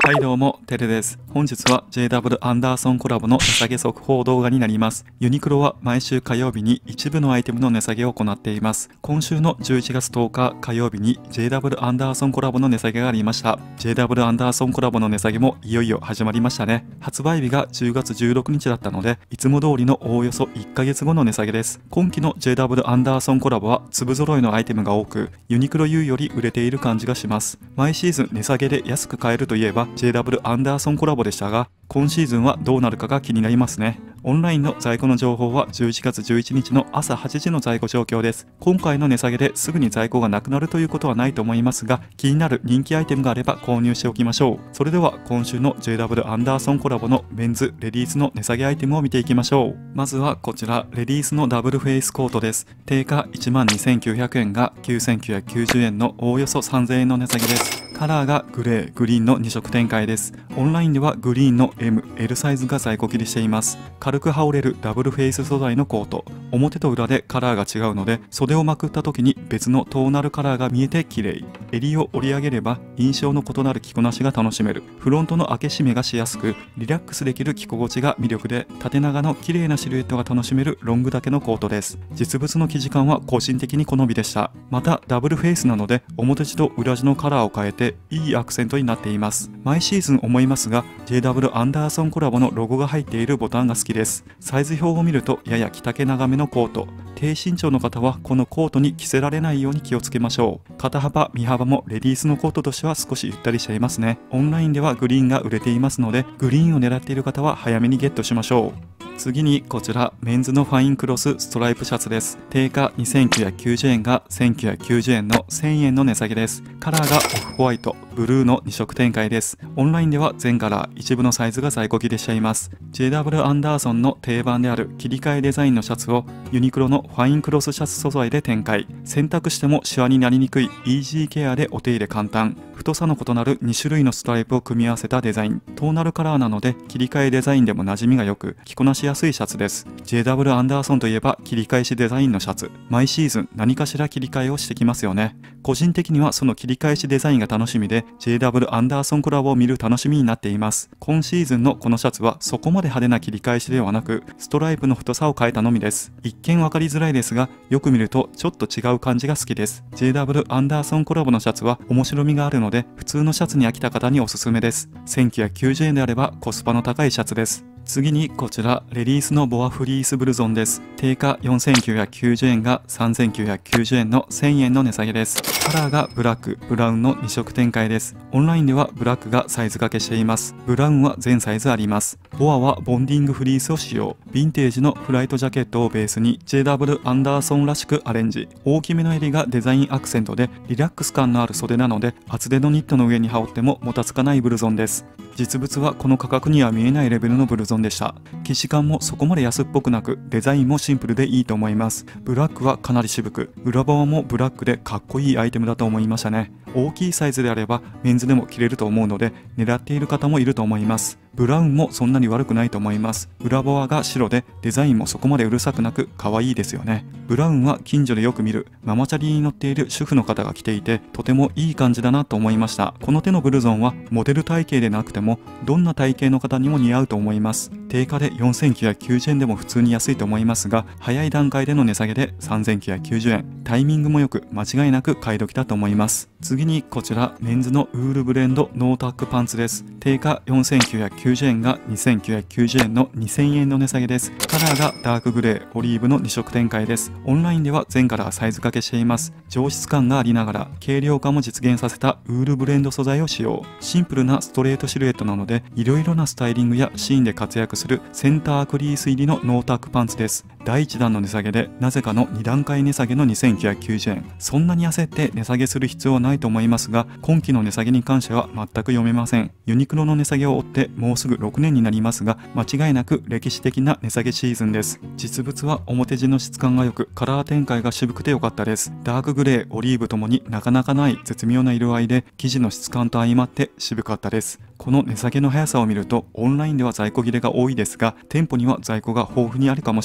はいどうも、テレです。本日は JW アンダーソンコラボの値下げ速報動画になります。ユニクロは毎週火曜日に一部のアイテムの値下げを行っています。今週の11月10日火曜日に JW アンダーソンコラボの値下げがありました。JW アンダーソンコラボの値下げもいよいよ始まりましたね。発売日が10月16日だったので、いつも通りのおおよそ1ヶ月後の値下げです。今期の JW アンダーソンコラボは粒揃いのアイテムが多く、ユニクロ U より売れている感じがします。毎シーズン値下げで安く買えるといえば JW アンダーソンコラボでしたが、今シーズンはどうなるかが気になりますね。オンラインの在庫の情報は11月11日の朝8時の在庫状況です。今回の値下げですぐに在庫がなくなるということはないと思いますが、気になる人気アイテムがあれば購入しておきましょう。それでは今週の JW アンダーソンコラボのメンズレディースの値下げアイテムを見ていきましょう。まずはこちら、レディースのダブルフェイスコートです。定価 12,900 円が 9,990 円のおおよそ 3,000 円の値下げです。カラーがグレー、グリーンの2色展開です。オンラインではグリーンの M、L サイズが在庫切りしています。軽く羽織れるダブルフェイス素材のコート。表と裏でカラーが違うので、袖をまくった時に別のトーナルカラーが見えて綺麗。襟を折り上げれば印象の異なる着こなしが楽しめる。フロントの開け閉めがしやすく、リラックスできる着心地が魅力で、縦長の綺麗なシルエットが楽しめるロング丈のコートです。実物の生地感は個人的に好みでした。またダブルフェイスなので、表地と裏地のカラーを変えていいアクセントになっています。毎シーズン思いますが、JW アンダーソンコラボのロゴが入っているボタンが好きです。サイズ表を見るとやや着丈長めのコート。低身長の方はこのコートに着せられないように気をつけましょう。肩幅、身幅もレディースのコートとしては少しゆったりしていますね。オンラインではグリーンが売れていますので、グリーンを狙っている方は早めにゲットしましょう。次にこちら、メンズのファインクロスストライプシャツです。定価 2,990 円が 1,990 円の 1,000 円の値下げです。カラーがオフホワイト、ブルーの2色展開です。オンラインでは全カラー、一部のサイズが在庫切れしています。JW アンダーソンの定番である切り替えデザインのシャツをユニクロのファインクロスシャツ素材で展開。洗濯してもシワになりにくいイージーケアでお手入れ簡単。太さの異なる2種類のストライプを組み合わせたデザイン。トーナルカラーなので切り替えデザインでも馴染みが良く、着こなしやすいシャツです。JW アンダーソンといえば切り返しデザインのシャツ。毎シーズン何かしら切り替えをしてきますよね。個人的にはその切り返しデザインが楽しみで JW アンダーソンコラボを見る楽しみになっています。今シーズンのこのシャツはそこまで派手な切り返しではなく、ストライプの太さを変えたのみです。一見分かりづらいですが、よく見るとちょっと違う感じが好きです。JW アンダーソンコラボのシャツは面白みがあるので、普通のシャツに飽きた方におすすめです。1,990 円であればコスパの高いシャツです。次にこちら、レディースのボアフリースブルゾンです。定価 4,990 円が 3,990 円の 1,000 円の値下げです。カラーがブラック、ブラウンの2色展開です。オンラインではブラックがサイズ掛けしています。ブラウンは全サイズあります。ボアはボンディングフリースを使用。ヴィンテージのフライトジャケットをベースに JW アンダーソンらしくアレンジ。大きめの襟がデザインアクセントでリラックス感のある袖なので、厚手のニットの上に羽織ってももたつかないブルゾンです。実物はこの価格には見えないレベルのブルゾンでした。生地感もそこまで安っぽくなく、デザインもシンプルでいいと思います。ブラックはかなり渋く、裏側もブラックでかっこいいアイテムだと思いましたね。大きいサイズであればメンズでも着れると思うので、狙っている方もいると思います。ブラウンもそんなに悪くないと思います。裏側が白でデザインもそこまでうるさくなく可愛いですよね。ブラウンは近所でよく見るママチャリに乗っている主婦の方が着ていて、とてもいい感じだなと思いました。この手のブルゾンはモデル体型でなくてもどんな体型の方にも似合うと思います。定価で 4,990 円でも普通に安いと思いますが、早い段階での値下げで 3,990 円。タイミングもよく間違いなく買い時だと思います。次にこちら、メンズのウールブレンドノータックパンツです。定価 4,990 円が 2,990 円の 2,000 円の値下げです。カラーがダークグレー、オリーブの2色展開です。オンラインでは全カラーサイズ掛けしています。上質感がありながら軽量化も実現させたウールブレンド素材を使用。シンプルなストレートシルエットなので、いろいろなスタイリングやシーンで活躍するセンタークリース入りのノータックパンツです。第1弾の値下げでなぜかの2段階値下げの 2,990 円。そんなに焦って値下げする必要はないと思いますが、今期の値下げに関しては全く読めません。ユニクロの値下げを追ってもうすぐ6年になりますが、間違いなく歴史的な値下げシーズンです。実物は表地の質感が良く、カラー展開が渋くて良かったです。ダークグレー、オリーブともになかなかない絶妙な色合いで、生地の質感と相まって渋かったです。この値下げの速さを見るとオンラインでは在庫切れが多いですが、店舗には在庫が豊富にあるかもしれません。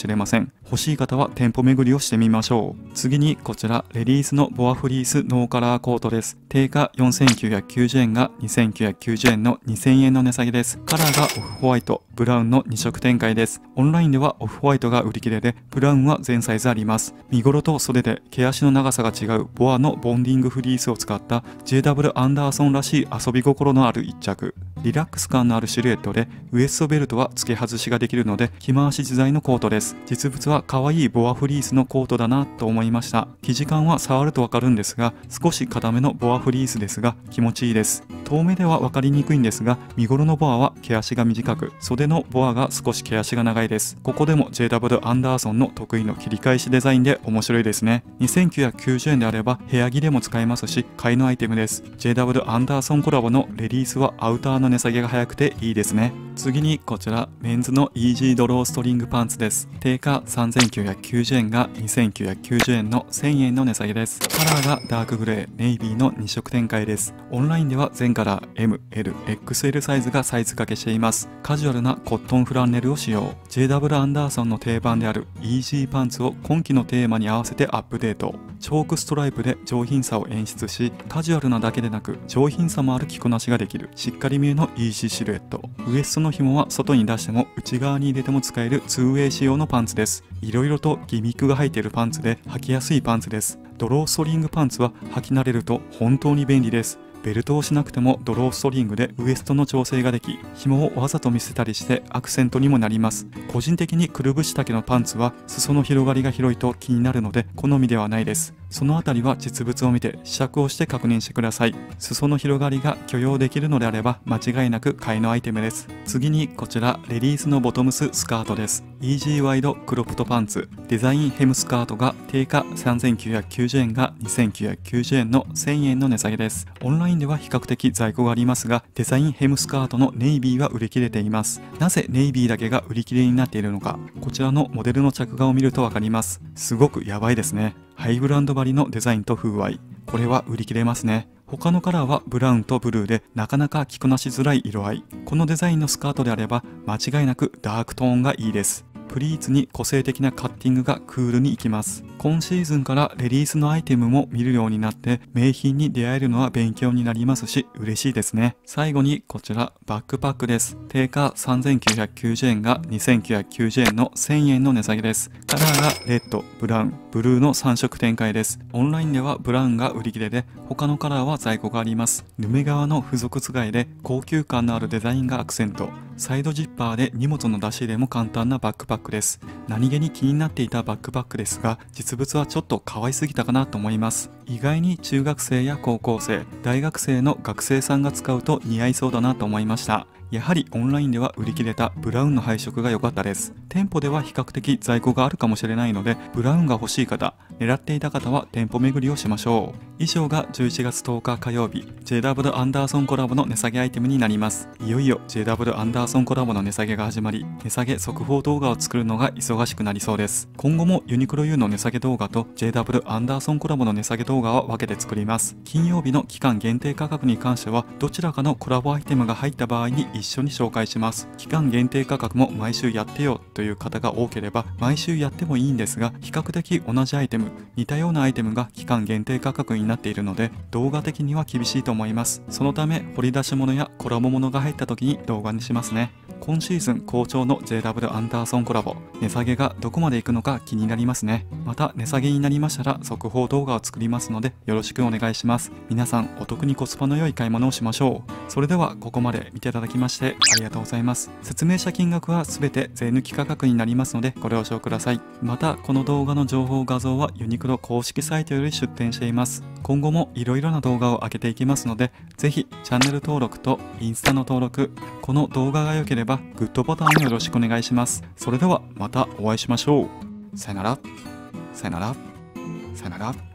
円。欲しい方は店舗巡りをしてみましょう。次にこちらレディースのボアフリースノーカラーコートです。定価4990円が2990円の2000円の値下げです。カラーがオフホワイト、ブラウンの2色展開です。オンラインではオフホワイトが売り切れで、ブラウンは全サイズあります。身頃と袖で毛足の長さが違うボアのボンディングフリースを使った JW アンダーソンらしい遊び心のある一着。リラックス感のあるシルエットでウエストベルトは付け外しができるので着回し自在のコートです。実物は可愛いボアフリースのコートだなと思いました。生地感は触るとわかるんですが、少し硬めのボアフリースですが気持ちいいです。遠目では分かりにくいんですが、身頃のボアは毛足が短く、袖のボアが少し毛足が長いです。ここでも JW アンダーソンの得意の切り返しデザインで面白いですね。2990円であれば部屋着でも使えますし、買いのアイテムです。JW アンダーソンコラボのレディースはアウターの値下げが早くていいですね。次にこちらメンズのイージードローストリングパンツです。定価3990円が2990円の1000円の値下げです。カラーがダークグレー、ネイビーの2色展開です。オンラインでは全カラー M、L、XL サイズがサイズ掛けしています。カジュアルなコットンフランネルを使用。JW アンダーソンの定番であるイージーパンツを今季のテーマに合わせてアップデート。チョークストライプで上品さを演出し、カジュアルなだけでなく上品さもある着こなしができるしっかりめのイージーシルエット。ウエストの紐は外に出しても内側に入れても使える 2way 仕様のパンツです。いろいろとギミックが入っているパンツで履きやすいパンツです。ドローストリングパンツは履き慣れると本当に便利です。ベルトをしなくてもドローストリングでウエストの調整ができ、紐をわざと見せたりしてアクセントにもなります。個人的にくるぶし丈のパンツは裾の広がりが広いと気になるので好みではないです。そのあたりは実物を見て試着をして確認してください。裾の広がりが許容できるのであれば間違いなく買いのアイテムです。次にこちらレディースのボトムススカートです。イージーワイドクロプトパンツデザインヘムスカートが定価3990円が2990円の1000円の値下げです。オンラインでは比較的在庫がありますが、デザインヘムスカートのネイビーは売り切れています。なぜネイビーだけが売り切れになっているのか、こちらのモデルの着画を見るとわかります。すごくやばいですね。ハイブランド張りのデザインと風合い、これは売り切れますね。他のカラーはブラウンとブルーでなかなか着こなしづらい色合い。このデザインのスカートであれば間違いなくダークトーンがいいです。プリーツに個性的なカッティングがクールにいきます。今シーズンからレディースのアイテムも見るようになって名品に出会えるのは勉強になりますし嬉しいですね。最後にこちらバックパックです。定価3990円が2990円の1000円の値下げです。カラーがレッド、ブラウン、ブルーの3色展開です。オンラインではブラウンが売り切れで他のカラーは在庫があります。ヌメ革の付属使いで高級感のあるデザインがアクセント。サイドジッパーで荷物の出し入れも簡単なバックパックです。何気に気になっていたバックパックですが、実物はちょっと可愛すぎたかなと思います。意外に中学生や高校生、大学生の学生さんが使うと似合いそうだなと思いました。やはりオンラインでは売り切れたブラウンの配色が良かったです。店舗では比較的在庫があるかもしれないので、ブラウンが欲しい方、狙っていた方は店舗巡りをしましょう。以上が11月10日火曜日 JW アンダーソンコラボの値下げアイテムになります。いよいよ JW アンダーソンコラボの値下げが始まり、値下げ速報動画を作るのが忙しくなりそうです。今後もユニクロ U の値下げ動画と JW アンダーソンコラボの値下げ動画は分けて作ります。金曜日の期間限定価格に関してはどちらかのコラボアイテムが入った場合に一緒に紹介します。期間限定価格も毎週やってよという方が多ければ毎週やってもいいんですが、比較的同じアイテム、似たようなアイテムが期間限定価格になっているので動画的には厳しいと思います。そのため掘り出し物やコラボ物が入った時に動画にしますね。今シーズン好調の JW アンダーソンコラボ、値下げがどこまでいくのか気になりますね。また値下げになりましたら速報動画を作りますのでよろしくお願いします。皆さんお得にコスパの良い買い物をしましょう。それではここまで見ていただきましてありがとうございます。説明した金額は全て税抜き価格になりますのでご了承ください。またこの動画の情報画像はユニクロ公式サイトより出展しています。今後もいろいろな動画を上げていきますので、ぜひチャンネル登録とインスタの登録、この動画が良ければグッドボタンをよろしくお願いします。それではまたお会いしましょう。さよなら。さよなら。さよなら。